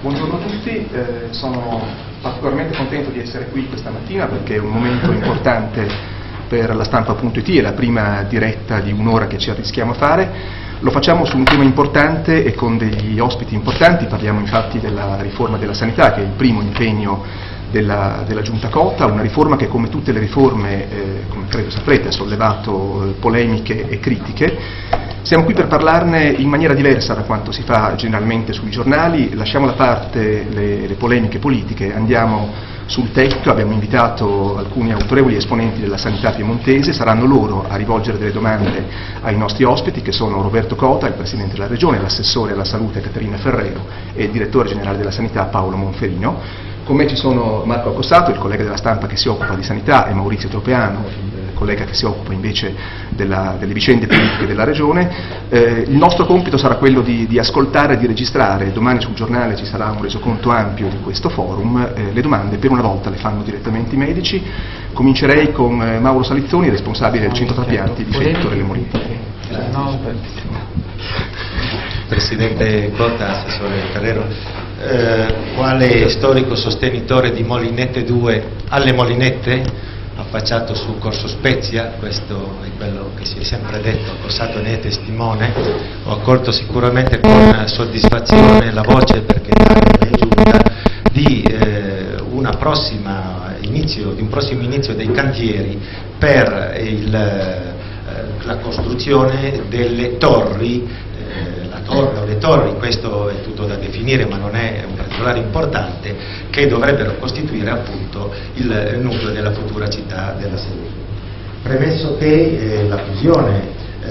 Buongiorno a tutti, sono particolarmente contento di essere qui questa mattina perché è un momento importante per la Stampa.it, è la prima diretta di un'ora che ci arrischiamo a fare. Lo facciamo su un tema importante e con degli ospiti importanti, parliamo infatti della riforma della sanità, che è il primo impegno della Giunta Cotta, una riforma che, come tutte le riforme, come credo saprete, ha sollevato polemiche e critiche. Siamo qui per parlarne in maniera diversa da quanto si fa generalmente sui giornali, lasciamo da parte le polemiche politiche, andiamo sul tetto. Abbiamo invitato alcuni autorevoli esponenti della sanità piemontese, saranno loro a rivolgere delle domande ai nostri ospiti, che sono Roberto Cota, il Presidente della Regione, l'assessore alla salute Caterina Ferrero e il Direttore Generale della Sanità Paolo Monferino. Con me ci sono Marco Accossato, il collega della Stampa che si occupa di sanità, e Maurizio Tropeano, il collega che si occupa invece delle vicende politiche della Regione. Il nostro compito sarà quello di ascoltare e di registrare. Domani sul giornale ci sarà un resoconto ampio di questo forum. Le domande per una volta le fanno direttamente i medici. Comincerei con Mauro Salizzoni, responsabile del centro trapianti di Fetto delle Moline. Presidente Cotta, assessore Ferrero, quale storico sostenitore di Molinette 2 alle Molinette, affacciato su Corso Spezia, questo è quello che si è sempre detto, Accossato ne è testimone, ho accolto sicuramente con soddisfazione la voce, perché è giunta, di un prossimo inizio dei cantieri per la costruzione delle torri. Le torri, questo è tutto da definire, ma non è un particolare importante, che dovrebbero costituire appunto il nucleo della futura città della salute. Premesso che la fusione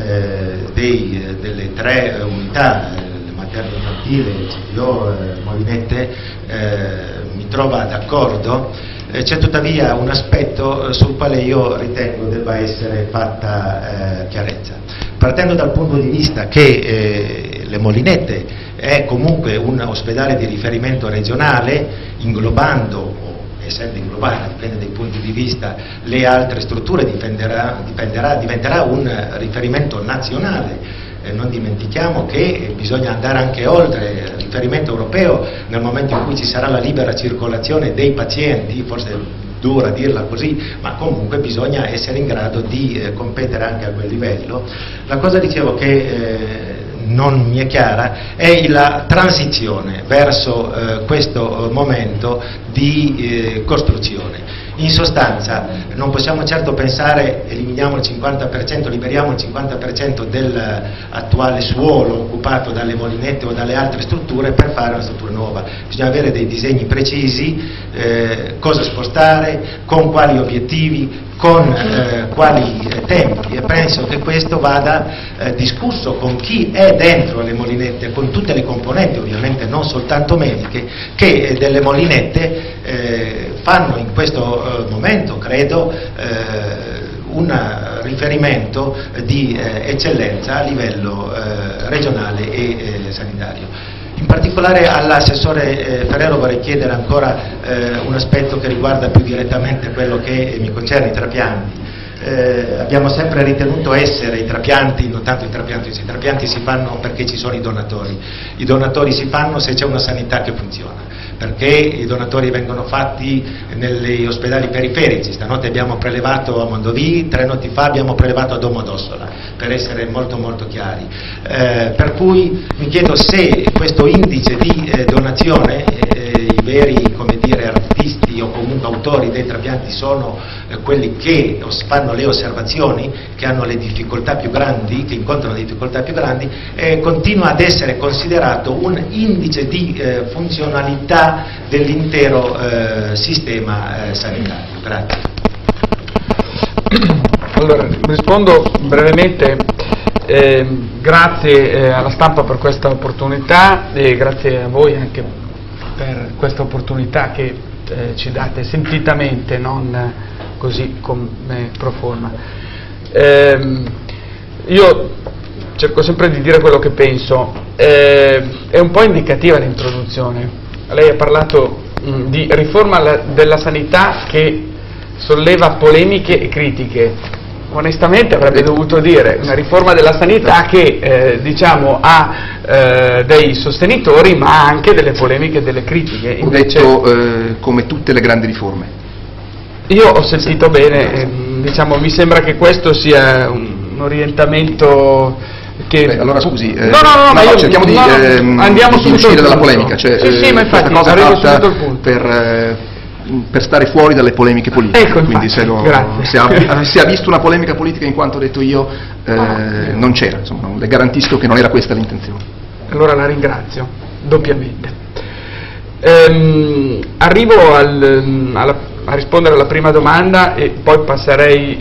delle tre unità, materno-infantile, CPO, Molinette, mi trova d'accordo, c'è tuttavia un aspetto sul quale io ritengo debba essere fatta chiarezza. Partendo dal punto di vista che le Molinette è comunque un ospedale di riferimento regionale, inglobando, o essendo inglobata, dipende dai punti di vista, le altre strutture, diventerà un riferimento nazionale. Non dimentichiamo che bisogna andare anche oltre il riferimento europeo nel momento in cui ci sarà la libera circolazione dei pazienti, forse dura dirla così, ma comunque bisogna essere in grado di competere anche a quel livello. La cosa, dicevo, che non mi è chiara è la transizione verso questo momento di costruzione. In sostanza non possiamo certo pensare eliminiamo il 50%, liberiamo il 50% dell'attuale suolo occupato dalle Molinette o dalle altre strutture per fare una struttura nuova. Bisogna avere dei disegni precisi, cosa spostare, con quali obiettivi, con quali tempi, e penso che questo vada discusso con chi è dentro le Molinette, con tutte le componenti, ovviamente non soltanto mediche, che delle Molinette fanno in questo momento, credo, un riferimento di eccellenza a livello regionale e sanitario. In particolare all'assessore Ferrero vorrei chiedere ancora un aspetto che riguarda più direttamente quello che mi concerne, i trapianti. Abbiamo sempre ritenuto essere i trapianti, non tanto i trapianti si fanno perché ci sono i donatori si fanno se c'è una sanità che funziona, perché i donatori vengono fatti negli ospedali periferici. Stanotte abbiamo prelevato a Mondovì, 3 notti fa abbiamo prelevato a Domodossola, per essere molto molto chiari, per cui mi chiedo se questo indice di donazione, i veri, come dire, artisti o comunque autori dei trapianti sono quelli che fanno le osservazioni, che hanno le difficoltà più grandi, che incontrano le difficoltà più grandi, continua ad essere considerato un indice di funzionalità dell'intero sistema sanitario. Grazie. Allora, rispondo brevemente. Grazie alla Stampa per questa opportunità e grazie a voi anche per questa opportunità che ci date sentitamente, non così come pro forma. Io cerco sempre di dire quello che penso. È un po' indicativa l'introduzione. Lei ha parlato di riforma della sanità che solleva polemiche e critiche. Onestamente avrebbe dovuto dire una riforma della sanità che diciamo, ha dei sostenitori, ma anche delle polemiche e delle critiche. Ho detto come tutte le grandi riforme. Io ho sentito bene, diciamo, mi sembra che questo sia un orientamento che... Beh, allora scusi, no, cerchiamo di uscire dalla polemica, cioè, sì, ma infatti questa cosa arrivo è fatta subito al punto. Per stare fuori dalle polemiche politiche. Ecco, quindi infatti, se ha visto una polemica politica in quanto ho detto io, non c'era, insomma, le garantisco che non era questa l'intenzione. Allora la ringrazio doppiamente. Arrivo a rispondere alla prima domanda e poi passerei,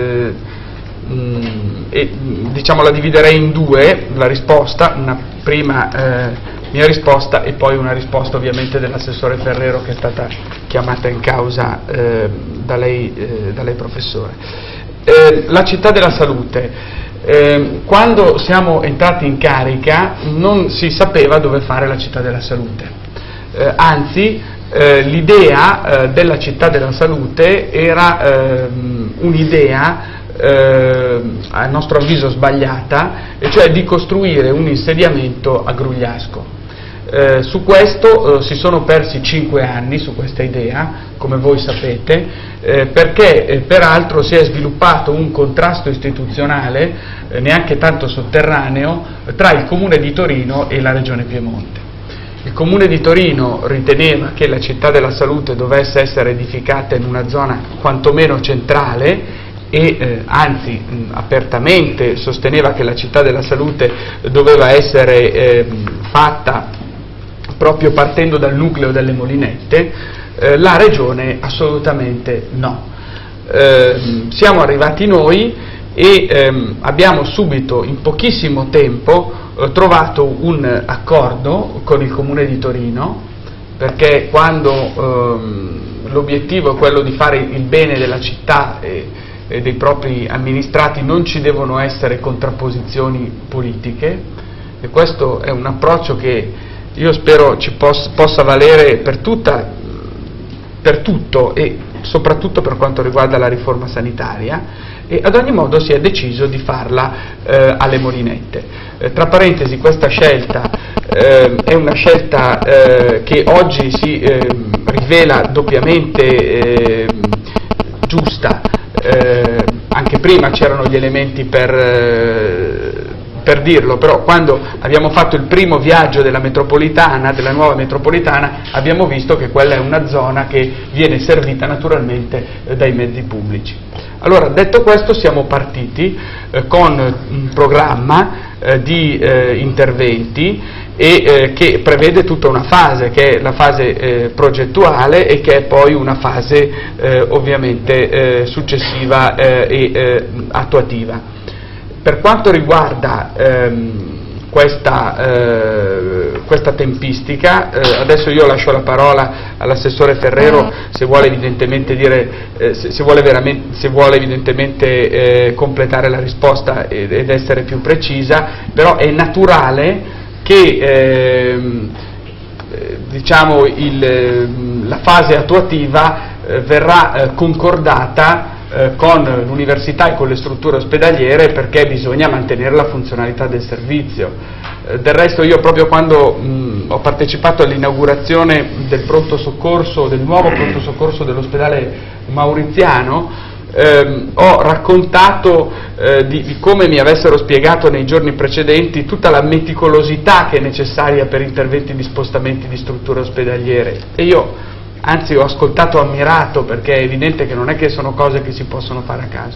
diciamo la dividerei in due, la risposta, una prima mia risposta e poi una risposta ovviamente dell'assessore Ferrero, che è stata chiamata in causa da lei professore. La città della salute. Quando siamo entrati in carica non si sapeva dove fare la città della salute. Anzi, l'idea della città della salute era un'idea a nostro avviso sbagliata, e cioè di costruire un insediamento a Grugliasco. Su questo si sono persi 5 anni, su questa idea, come voi sapete, perché peraltro si è sviluppato un contrasto istituzionale, neanche tanto sotterraneo, tra il Comune di Torino e la Regione Piemonte. Il Comune di Torino riteneva che la città della salute dovesse essere edificata in una zona quantomeno centrale e anzi apertamente sosteneva che la città della salute doveva essere fatta proprio partendo dal nucleo delle Molinette. La Regione assolutamente no. Siamo arrivati noi e abbiamo subito, in pochissimo tempo, trovato un accordo con il Comune di Torino, perché quando l'obiettivo è quello di fare il bene della città e dei propri amministrati, non ci devono essere contrapposizioni politiche, e questo è un approccio che io spero ci possa valere per tutto e soprattutto per quanto riguarda la riforma sanitaria, e ad ogni modo si è deciso di farla alle Molinette. Tra parentesi, questa scelta è una scelta che oggi si rivela doppiamente giusta. Anche prima c'erano gli elementi per dirlo, però quando abbiamo fatto il primo viaggio della nuova metropolitana, abbiamo visto che quella è una zona che viene servita naturalmente dai mezzi pubblici. Allora, detto questo, siamo partiti con un programma di interventi che prevede tutta una fase, che è la fase progettuale e che è poi una fase ovviamente successiva e attuativa. Per quanto riguarda questa tempistica, adesso io lascio la parola all'assessore Ferrero se vuole evidentemente completare la risposta ed essere più precisa, però è naturale che diciamo la fase attuativa verrà concordata con l'università e con le strutture ospedaliere, perché bisogna mantenere la funzionalità del servizio. Del resto, io proprio quando ho partecipato all'inaugurazione del pronto soccorso, del nuovo pronto soccorso dell'ospedale mauriziano, ho raccontato di come mi avessero spiegato nei giorni precedenti tutta la meticolosità che è necessaria per interventi di spostamenti di strutture ospedaliere, e io anzi ho ascoltato ammirato, perché è evidente che non è che sono cose che si possono fare a caso.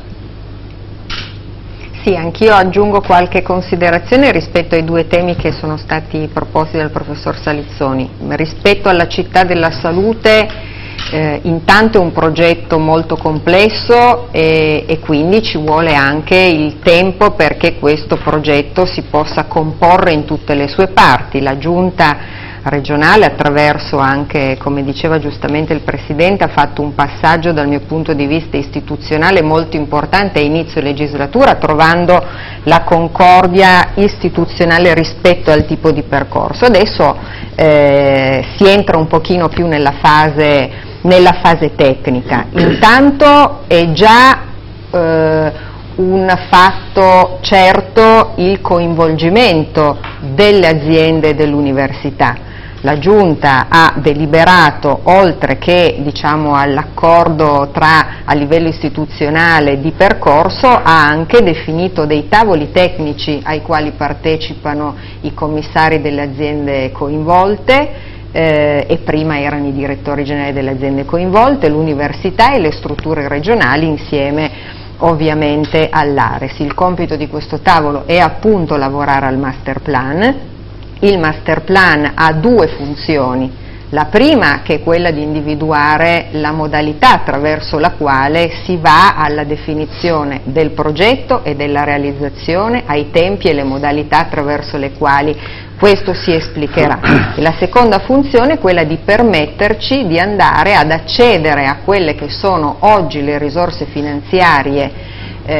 Sì, anch'io aggiungo qualche considerazione rispetto ai due temi che sono stati proposti dal professor Salizzoni. Rispetto alla città della salute, intanto è un progetto molto complesso e quindi ci vuole anche il tempo perché questo progetto si possa comporre in tutte le sue parti. La Giunta regionale, attraverso anche, come diceva giustamente il Presidente, ha fatto un passaggio dal mio punto di vista istituzionale molto importante a inizio legislatura, trovando la concordia istituzionale rispetto al tipo di percorso. Adesso si entra un pochino più nella fase tecnica. Intanto è già un fatto certo il coinvolgimento delle aziende dell'università. La Giunta ha deliberato, oltre che all'accordo a livello istituzionale di percorso, ha anche definito dei tavoli tecnici ai quali partecipano i commissari delle aziende coinvolte, e prima erano i direttori generali delle aziende coinvolte, l'università e le strutture regionali insieme ovviamente all'Ares. Il compito di questo tavolo è appunto lavorare al master plan. Il master plan ha due funzioni: la prima, che è quella di individuare la modalità attraverso la quale si va alla definizione del progetto e della realizzazione, ai tempi e le modalità attraverso le quali questo si esplicherà. E la seconda funzione è quella di permetterci di andare ad accedere a quelle che sono oggi le risorse finanziarie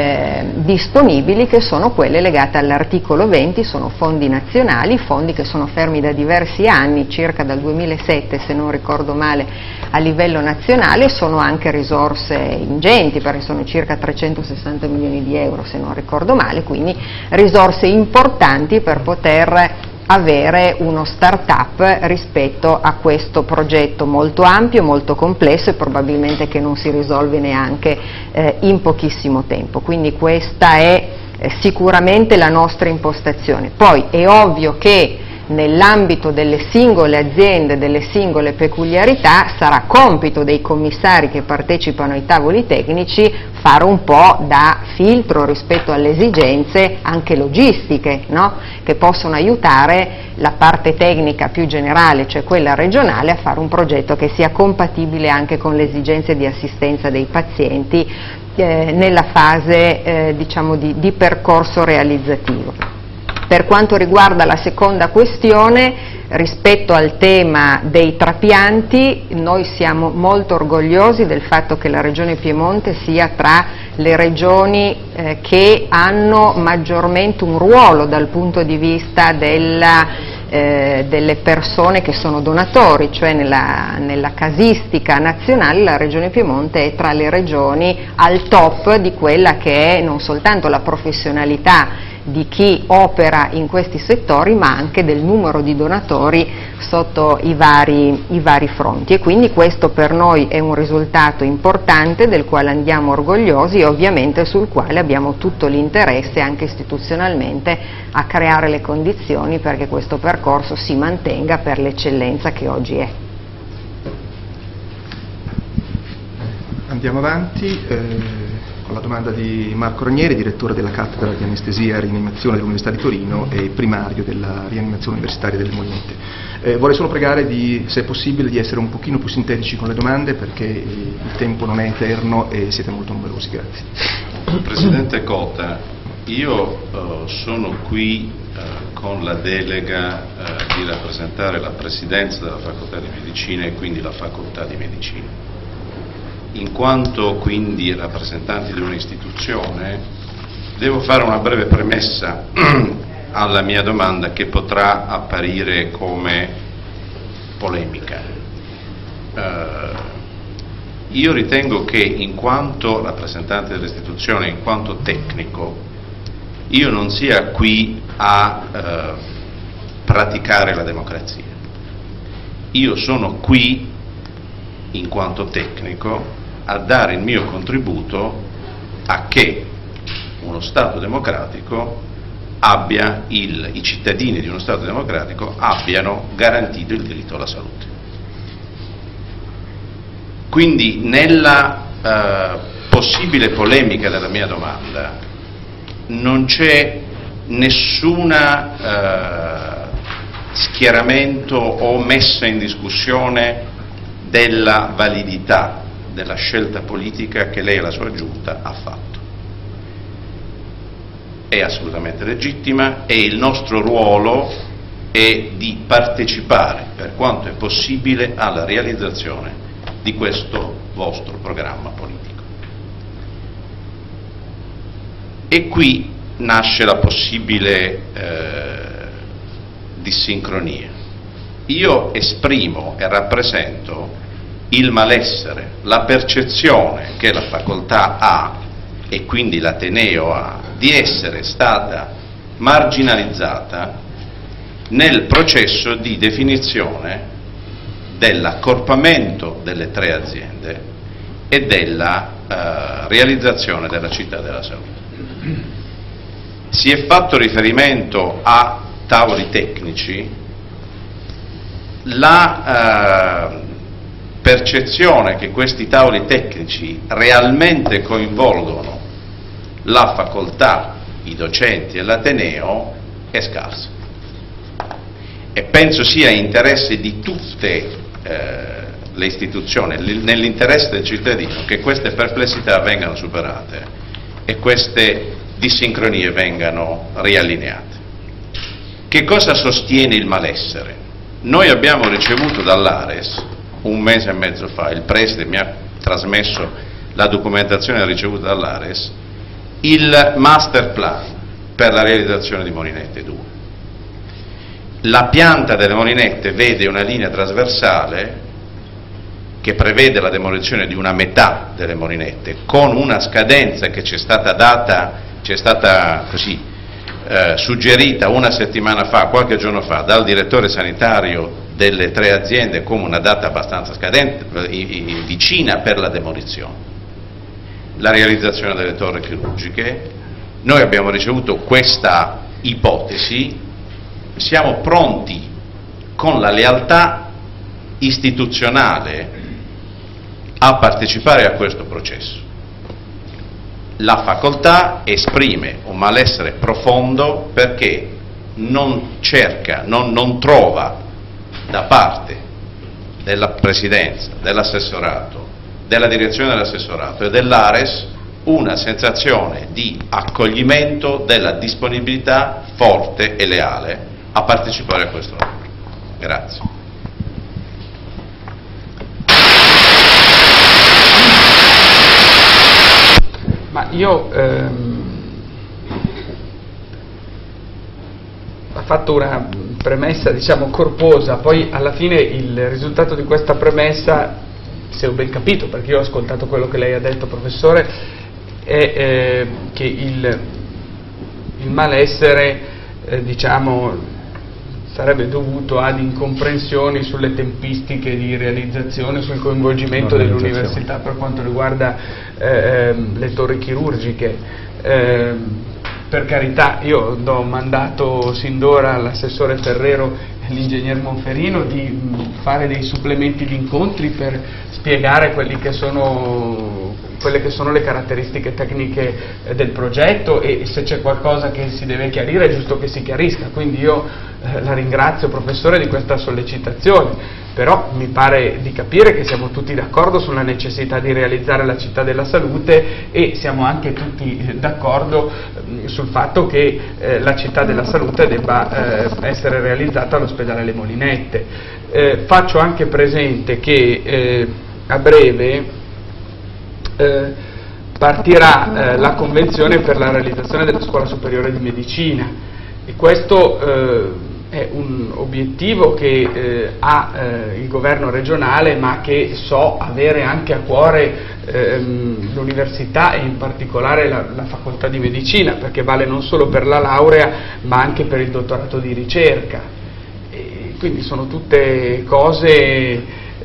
disponibili, che sono quelle legate all'articolo 20, sono fondi nazionali, fondi che sono fermi da diversi anni, circa dal 2007 se non ricordo male a livello nazionale, sono anche risorse ingenti perché sono circa 360 milioni di euro se non ricordo male, quindi risorse importanti per poter avere uno start-up rispetto a questo progetto molto ampio, molto complesso e probabilmente che non si risolve neanche in pochissimo tempo. Quindi questa è sicuramente la nostra impostazione. Poi è ovvio che nell'ambito delle singole aziende, delle singole peculiarità, sarà compito dei commissari che partecipano ai tavoli tecnici fare un po' da filtro rispetto alle esigenze anche logistiche, no? Che possono aiutare la parte tecnica più generale, cioè quella regionale, a fare un progetto che sia compatibile anche con le esigenze di assistenza dei pazienti nella fase di percorso realizzativo. Per quanto riguarda la seconda questione, rispetto al tema dei trapianti, noi siamo molto orgogliosi del fatto che la Regione Piemonte sia tra le regioni che hanno maggiormente un ruolo dal punto di vista delle persone che sono donatori, cioè nella casistica nazionale la Regione Piemonte è tra le regioni al top di quella che è non soltanto la professionalità di chi opera in questi settori, ma anche del numero di donatori sotto i vari fronti, e quindi questo per noi è un risultato importante del quale andiamo orgogliosi e ovviamente sul quale abbiamo tutto l'interesse anche istituzionalmente a creare le condizioni perché questo percorso si mantenga per l'eccellenza che oggi è. Andiamo avanti con la domanda di Marco Ranieri, direttore della cattedra di anestesia e rianimazione dell'Università di Torino e primario della rianimazione universitaria del Moniente. Vorrei solo pregare, se è possibile, di essere un pochino più sintetici con le domande perché il tempo non è eterno e siete molto numerosi. Grazie. Presidente Cota, io sono qui con la delega di rappresentare la Presidenza della Facoltà di Medicina e quindi la Facoltà di Medicina. In quanto quindi rappresentanti di un'istituzione, devo fare una breve premessa alla mia domanda che potrà apparire come polemica. Io ritengo che in quanto rappresentante dell'istituzione, in quanto tecnico, io non sia qui a praticare la democrazia. Io sono qui in quanto tecnico a dare il mio contributo a che uno Stato democratico abbia, i cittadini di uno Stato democratico abbiano garantito il diritto alla salute. Quindi nella possibile polemica della mia domanda non c'è nessuna schieramento o messa in discussione della validità della scelta politica che lei e la sua giunta ha fatto. È assolutamente legittima e il nostro ruolo è di partecipare per quanto è possibile alla realizzazione di questo vostro programma politico. E qui nasce la possibile dissincronia. Io esprimo e rappresento il malessere, la percezione che la facoltà ha e quindi l'Ateneo di essere stata marginalizzata nel processo di definizione dell'accorpamento delle 3 aziende e della realizzazione della città della salute. Si è fatto riferimento a tavoli tecnici. La percezione che questi tavoli tecnici realmente coinvolgono la facoltà, i docenti e l'Ateneo è scarsa, e penso sia interesse di tutte le istituzioni, nell'interesse del cittadino, che queste perplessità vengano superate e queste dissincronie vengano riallineate. Che cosa sostiene il malessere? Noi abbiamo ricevuto dall'Ares 1 mese e mezzo fa, il preside mi ha trasmesso la documentazione ricevuta dall'Ares, il master plan per la realizzazione di Molinette 2. La pianta delle Molinette vede una linea trasversale che prevede la demolizione di una metà delle Molinette, con una scadenza che ci è stata data, ci è stata così suggerita una settimana fa, qualche giorno fa, dal direttore sanitario delle 3 aziende come una data abbastanza scadente, vicina per la demolizione. La realizzazione delle torri chirurgiche, noi abbiamo ricevuto questa ipotesi, siamo pronti con la lealtà istituzionale a partecipare a questo processo. La facoltà esprime un malessere profondo perché non cerca, non trova da parte della Presidenza, dell'assessorato, della direzione dell'assessorato e dell'Ares una sensazione di accoglimento della disponibilità forte e leale a partecipare a questo lavoro. Grazie. Ma io ha fatto una premessa, diciamo, corposa, poi alla fine il risultato di questa premessa, se ho ben capito, perché io ho ascoltato quello che lei ha detto, professore, è che il malessere, diciamo, sarebbe dovuto ad incomprensioni sulle tempistiche di realizzazione, sul coinvolgimento dell'università per quanto riguarda le torri chirurgiche. Per carità, io do mandato sin d'ora all'assessore Ferrero e all'ingegner Monferino di fare dei supplementi di incontri per spiegare quelle che sono le caratteristiche tecniche del progetto, e se c'è qualcosa che si deve chiarire è giusto che si chiarisca. Quindi io la ringrazio, professore, di questa sollecitazione, però mi pare di capire che siamo tutti d'accordo sulla necessità di realizzare la città della salute, e siamo anche tutti d'accordo sul fatto che la città della salute debba essere realizzata all'ospedale Le Molinette. Faccio anche presente che a breve partirà la convenzione per la realizzazione della scuola superiore di medicina, e questo è un obiettivo che ha il governo regionale, ma che so avere anche a cuore l'università e in particolare la facoltà di medicina, perché vale non solo per la laurea ma anche per il dottorato di ricerca, e quindi sono tutte cose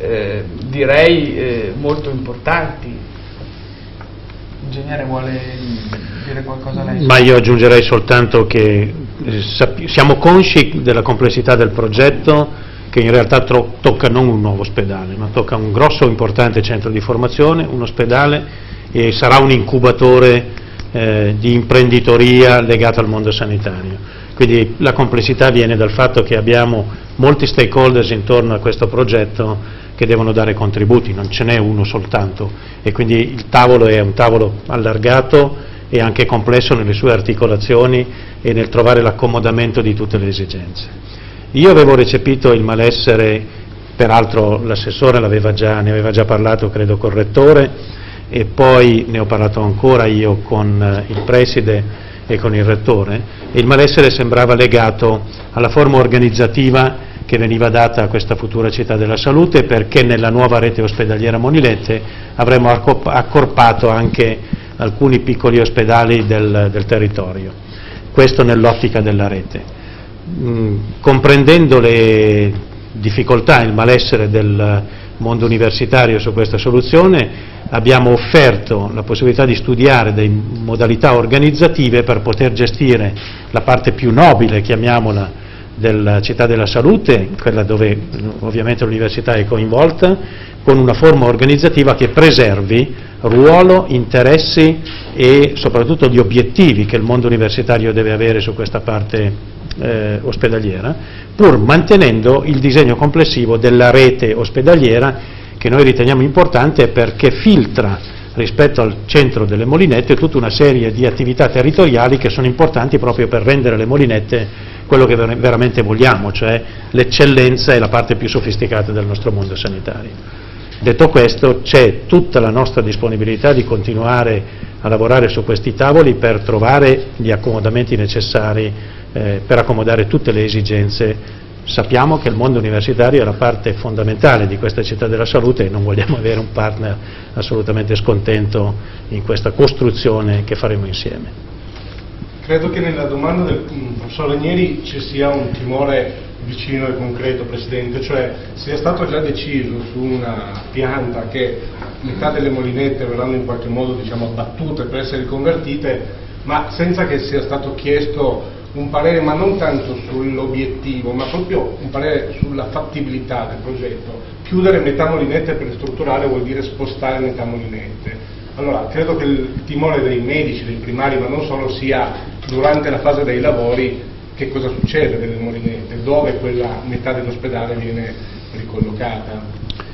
direi molto importanti. Ingegnere, vuole dire qualcosa lei? Ma io aggiungerei soltanto che siamo consci della complessità del progetto, che in realtà tocca non un nuovo ospedale, ma tocca un grosso importante centro di formazione, un ospedale, e sarà un incubatore di imprenditoria legata al mondo sanitario. Quindi la complessità viene dal fatto che abbiamo molti stakeholders intorno a questo progetto che devono dare contributi, non ce n'è uno soltanto, e quindi il tavolo è un tavolo allargato e anche complesso nelle sue articolazioni e nel trovare l'accomodamento di tutte le esigenze. Io avevo recepito il malessere, peraltro l'assessore ne aveva già parlato, credo, col rettore, e poi ne ho parlato ancora io con il preside e con il rettore, e il malessere sembrava legato alla forma organizzativa che veniva data a questa futura città della salute, perché nella nuova rete ospedaliera Molinette avremmo accorpato anche alcuni piccoli ospedali del territorio. Questo nell'ottica della rete. Comprendendo le difficoltà e il malessere del mondo universitario su questa soluzione, abbiamo offerto la possibilità di studiare delle modalità organizzative per poter gestire la parte più nobile, chiamiamola, della città della salute, quella dove ovviamente l'università è coinvolta, con una forma organizzativa che preservi ruolo, interessi e soprattutto gli obiettivi che il mondo universitario deve avere su questa parte ospedaliera, pur mantenendo il disegno complessivo della rete ospedaliera, che noi riteniamo importante perché filtra rispetto al centro delle Molinette tutta una serie di attività territoriali che sono importanti proprio per rendere le Molinette quello che veramente vogliamo, cioè l'eccellenza e la parte più sofisticata del nostro mondo sanitario. Detto questo, c'è tutta la nostra disponibilità di continuare a lavorare su questi tavoli per trovare gli accomodamenti necessari per accomodare tutte le esigenze. Sappiamo che il mondo universitario è la parte fondamentale di questa città della salute e non vogliamo avere un partner assolutamente scontento in questa costruzione che faremo insieme. Credo che nella domanda del professor Ranieri ci sia un timore vicino e concreto, Presidente, cioè se è stato già deciso su una pianta che metà delle Molinette verranno in qualche modo abbattute per essere riconvertite, ma senza che sia stato chiesto un parere, ma non tanto sull'obiettivo, ma proprio un parere sulla fattibilità del progetto. Chiudere metà Molinette per ristrutturare vuol dire spostare metà Molinette. Allora, credo che il timore dei medici, dei primari, ma non solo, sia durante la fase dei lavori che cosa succede delle Molinette, dove quella metà dell'ospedale viene ricollocata.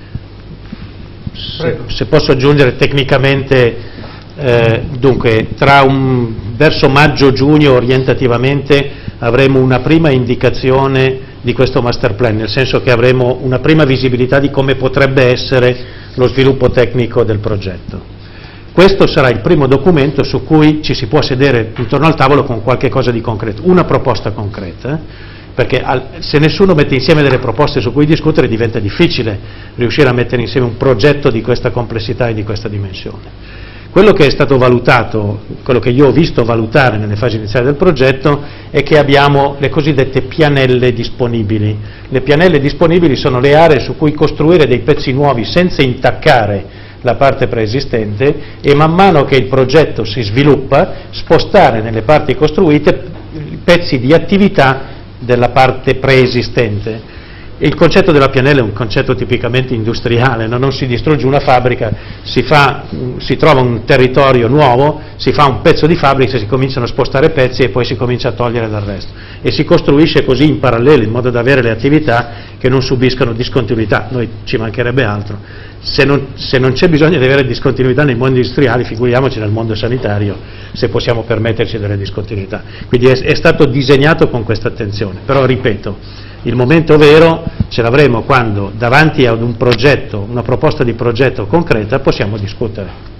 Se posso aggiungere tecnicamente, dunque verso maggio-giugno orientativamente avremo una prima indicazione di questo master plan, nel senso che avremo una prima visibilità di come potrebbe essere lo sviluppo tecnico del progetto. Questo sarà il primo documento su cui ci si può sedere intorno al tavolo con qualche cosa di concreto, una proposta concreta, perché se nessuno mette insieme delle proposte su cui discutere diventa difficile riuscire a mettere insieme un progetto di questa complessità e di questa dimensione. Quello che è stato valutato, quello che io ho visto valutare nelle fasi iniziali del progetto è che abbiamo le cosiddette pianelle disponibili. Le pianelle disponibili sono le aree su cui costruire dei pezzi nuovi senza intaccare la parte preesistente e man mano che il progetto si sviluppa spostare nelle parti costruite pezzi di attività della parte preesistente. Il concetto della pianella è un concetto tipicamente industriale, non si distrugge una fabbrica, si trova un territorio nuovo, si fa un pezzo di fabbrica, si cominciano a spostare pezzi e poi si comincia a togliere dal resto e si costruisce così in parallelo in modo da avere le attività che non subiscano discontinuità. Noi ci mancherebbe altro. Se non c'è bisogno di avere discontinuità nei mondi industriali, figuriamoci nel mondo sanitario se possiamo permetterci delle discontinuità. Quindi è stato disegnato con questa attenzione, però ripeto, il momento vero ce l'avremo quando davanti ad un progetto, una proposta di progetto concreta possiamo discutere.